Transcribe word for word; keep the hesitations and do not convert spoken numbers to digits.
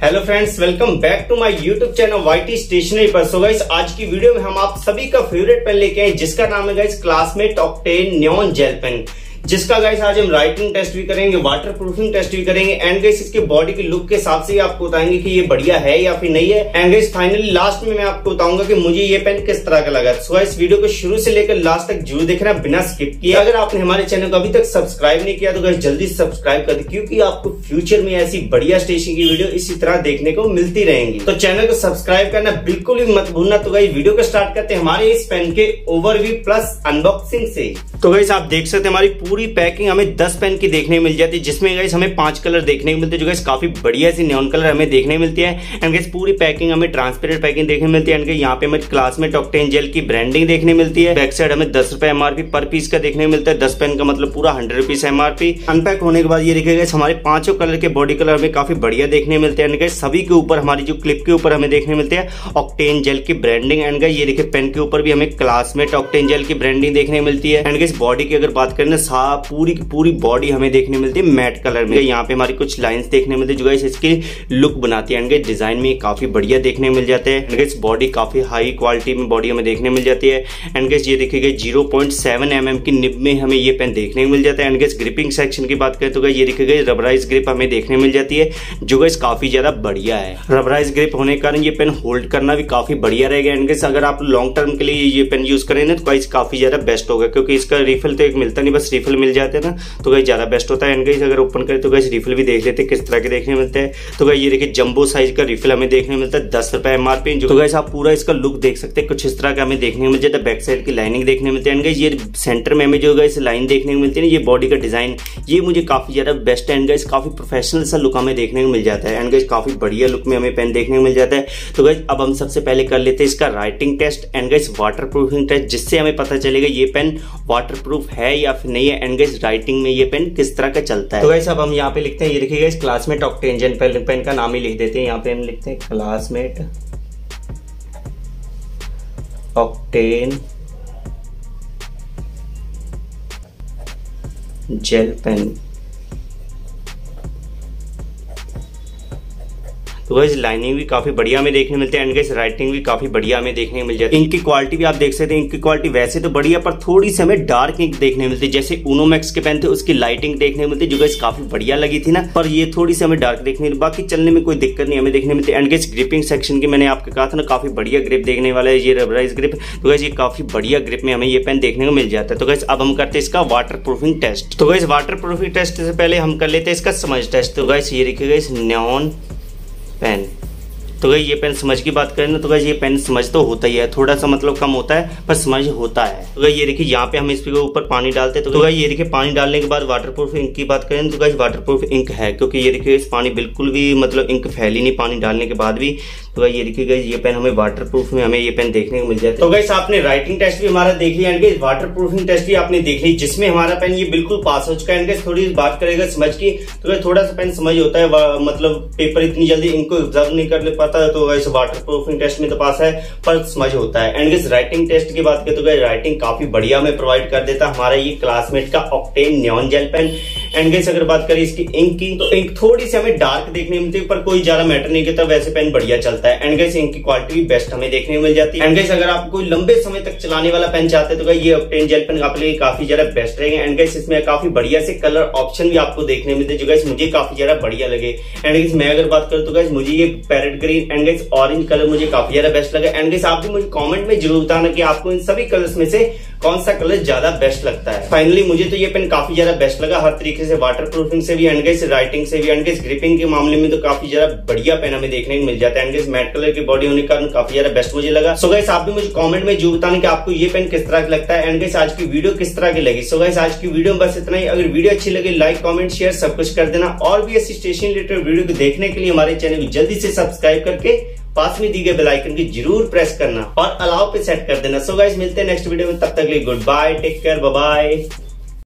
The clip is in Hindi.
Hello friends, welcome back to my YouTube channel YT stationery पर। सो गाइस, आज की वीडियो में हम आप सभी का फेवरेट पेन लेके आए जिसका नाम है guys Classmate Octane neon gel pen, जिसका गाइस आज हम राइटिंग टेस्ट भी करेंगे, वाटर प्रूफिंग टेस्ट भी करेंगे एंड गाइस इसके बॉडी की लुक के हिसाब से आपको बताएंगे कि ये बढ़िया है या फिर नहीं है। एंड गाइस फाइनली लास्ट में मैं आपको बताऊंगा कि मुझे ये पेन किस तरह का लगा। सो गाइस वीडियो को शुरू से लेकर लास्ट तक जरूर देखना बिना स्किप किए। अगर आपने हमारे चैनल को अभी तक सब्सक्राइब नहीं किया तो गाइस जल्दी सब्सक्राइब कर दे, क्योंकि आपको फ्यूचर में ऐसी बढ़िया स्टेशनरी की वीडियो इसी तरह देखने को मिलती रहेंगी। तो चैनल को सब्सक्राइब करना बिल्कुल भी मत भूलना। तो गाइस वीडियो को स्टार्ट करते हैं हमारे इस पेन के ओवरव्यू प्लस अनबॉक्सिंग से। तो गाइस आप देख सकते हैं हमारी पूरी पैकिंग हमें दस पेन की देखने को मिल जाती है, जिसमें गाइस हमें पांच कलर देखने को मिलते हैं, जो गाइस काफी बढ़िया सी नियॉन कलर हमें देखने मिलती है। एंड गाइस पूरी पैकिंग हमें ट्रांसपेरेंट पैकिंग देखने मिलती है। एंड यहाँ पे हमें क्लासमेट ऑक्टेन जेल की ब्रांडिंग देखने मिलती है। बैक साइड हमें दस रुपए एमआरपी पर पीस का देखने मिलता है। दस पेन का मतलब पूरा हंड्रेड रुपीज एमआरपी। अनपैक होने के बाद ये देखिए गाइस हमारे पांचों कलर के बॉडी कलर हमें काफी बढ़िया देखने मिलते हैं। एंड गाइस सभी के ऊपर हमारी जो क्लिप के ऊपर हमें देखने मिलते हैं ऑक्टेन जेल की ब्रांडिंग। एंड गाइस ये देखिए पेन के ऊपर भी हमें क्लासमेट ऑक्टेन जेल की ब्रांडिंग देखने मिलती है। एंड गाइस बॉडी की अगर बात करें ना, पूरी की पूरी बॉडी हमें देखने मिलती है मैट कलर में। यहाँ पे हमारी कुछ लाइंस देखने मिलती है जो गाइस इसकी लुक बनाती है। एंड गाइस डिजाइन में काफी बढ़िया देखने मिल जाते हैं। एंड गाइस बॉडी काफी हाई क्वालिटी में बॉडी हमें देखने मिल जाती है। एंड गाइस ये देखिए zero point seven m m की निब में हमें ये पेन देखने को मिल जाता है। एंड गाइस ग्रिपिंग सेक्शन की बात करें तो गाइस ये देखिए रबराइज ग्रिप हमें देखने मिल जाती है, जो गाइस काफी ज्यादा बढ़िया है। रबराइज ग्रिप होने के कारण ये पेन होल्ड करना भी काफी बढ़िया रहेगा। एंड गाइस अगर आप लॉन्ग टर्म के लिए ये पेन यूज करें ना तो गाइस काफी ज्यादा बेस्ट होगा, क्योंकि इसका रिफिल तो एक मिलता नहीं, बस रिफिल मिल जाते हैं ना, तो गाइस ज्यादा बेस्ट होता है। एंड गाइस अगर ओपन करें तो गाइस रिफिल भी देख लेते हैं किस तरह के देखने मिलते हैं। तो गाइस ये देखिए जंबो साइज का रिफिल हमें देखने मिलता है दस रुपए एमआरपी। तो गाइस आप पूरा इसका लुक देख सकते हैं, कुछ इस तरह का हमें देखने को मिल जाता है। बैक साइड की लाइनिंग देखने मिलती है। एंड गाइस ये सेंटर में हमें जो गाइस लाइन देखने को मिलती है ना, ये बॉडी का डिजाइन ये मुझे काफी ज्यादा बेस्ट है। एंड गाइस काफी प्रोफेशनल सा लुक हमें देखने को मिल जाता है। एंड गाइस काफी बढ़िया लुक में हमें पेन देखने को मिल जाता है। तो गाइस अब हम सबसे पहले कर लेते हैं इसका writing test and guys water proofing test, जिससे हमें पता चलेगा ये पेन वाटर प्रूफ है या फिर नहीं है। एंड गाइस राइटिंग में ये पेन किस तरह का चलता है। तो गाइस अब हम यहाँ पे लिखते हैं, ये देखिए guys Classmate Octane gel pen, pen का नाम ही लिख देते हैं। यहाँ पे हम लिखते हैं क्लासमेट ऑक्टेन जेल पेन। तो गाइस लाइनिंग भी काफी बढ़िया हमें देखने मिलते हैं। एंड गाइस राइटिंग भी काफी बढ़िया हमें देखने मिल जाती है। इंक की क्वालिटी भी आप देख सकते हैं, इंक की क्वालिटी वैसे तो बढ़िया, पर थोड़ी सी हमें डार्क इंक देखने मिलती है। जैसे ऊनोमैक्स के पेन थे उसकी लाइटिंग देखने मिलती है, जो गाइस काफी बढ़िया लगी थी ना, पर ये थोड़ी सी हमें डार्क देखने मिली। बाकी चलने में कोई दिक्कत नहीं हमें देखने मिलती है। एंड गाइस ग्रिपिंग सेक्शन की मैंने आपको कहा था ना, काफी बढ़िया ग्रिप देखने वाला है ये रबराइज ग्रिप। तो गाइस ये काफी बढ़िया ग्रिप में हमें ये पेन देखने को मिल जाता है। तो गाइस अब हम करते हैं इसका वाटर प्रूफिंग टेस्ट। तो गाइस वाटर प्रूफिंग टेस्ट से पहले हम कर लेते हैं इसका समझ टेस्ट। तो गाइस ये देखिए गाइस नियॉन पेन। तो गाइस ये पेन समझ की बात करें ना, तो गाइस ये पेन समझ तो होता ही है, थोड़ा सा मतलब कम होता है पर समझ होता है। तो गाइस ये देखिए यहाँ पे हम इसके ऊपर पानी डालते हैं। तो गाइस ये देखिए पानी डालने के बाद वाटरप्रूफ इंक की बात करें तो गाइस वाटरप्रूफ इंक है, क्योंकि ये देखिए इस पानी बिल्कुल भी मतलब इंक फैली नहीं पानी डालने के बाद भी। तो गाइस ये देखिए गाइस ये पेन हमें वाटरप्रूफ में हमें ये पेन देखने को मिल जाता है। तो गाइस आपने राइटिंग टेस्ट भी हमारा देख लिया, एंड वाटरप्रूफिंग टेस्ट भी आपने देख ली, जिसमें हमारा पेन ये बिल्कुल पास हो चुका है। एंड थोड़ी बात करेगा समझ की, तो गाइस थोड़ा सा पेन समझ होता है, मतलब पेपर इतनी जल्दी इंक को ऑब्जर्व नहीं कर ले पाता। तो गाइस प्रूफिंग टेस्ट में तो पास है पर समझ होता है। एंड गाइस राइटिंग टेस्ट की बात करें तो गाइस राइटिंग काफी बढ़िया हमें प्रोवाइड कर देता है हमारा ये क्लासमेट का octane neon gel pen. And guys अगर बात करें इसकी इंक की, तो इंक थोड़ी सी हमें डार्क देखने मिलती है, पर कोई ज्यादा मैटर नहीं करता, वैसे पेन बढ़िया चलता है। एंड गाइस इंक की क्वालिटी भी बेस्ट हमें देखने को मिल जाती है। एंड गाइस अगर आप कोई लंबे समय तक चलाने वाला पेन चाहते हैं तो गाइस ये ऑक्टेन जेल पेन आपके लिए काफी ज्यादा बेस्ट रहेगा। एंड गाइस इसमें काफी बढ़िया से कलर ऑप्शन भी आपको देखने मिलते हैं, जो गाइस मुझे काफी ज्यादा बढ़िया लगे। एंड गाइस मैं अगर बात करूं तो गाइस मुझे ये parrot green and guys orange colour मुझे काफी ज्यादा बेस्ट लगा। एंड गाइस आप भी मुझे कमेंट में जरूर बताना कि आपको इन सभी कलर्स में से कौन सा कलर ज्यादा बेस्ट लगता है। फाइनली मुझे तो ये पेन काफी ज्यादा बेस्ट लगा हर तरीके से, वाटर प्रूफिंग से भी, एंड गाइस राइटिंग से भी, एंड गाइस ग्रिपिंग के मामले में तो काफी ज्यादा बढ़िया पेन हमें देखने को मिल जाता है। एंड गाइस मैट कलर की बॉडी होने के कारण काफी ज्यादा बेस्ट मुझे लगा। सो गाइस आप भी मुझे कमेंट में जरूर बताना कि आपको ये पेन किस तरह का लगता है। एंड गाइस आज की वीडियो किस तरह की लगी। सो गाइस आज की वीडियो में बस इतना ही। अगर वीडियो अच्छी लगी लाइक कमेंट शेयर सब कुछ कर देना, और भी ऐसी स्टेशनरी रिलेटेड वीडियो को देखने के लिए हमारे चैनल को जल्दी से सब्सक्राइब करके पास में दी गए बेल आइकन की जरूर प्रेस करना और अलाउ पे सेट कर देना। सो गाइस मिलते हैं नेक्स्ट वीडियो में, तब तक के लिए good bye, take care, bye bye.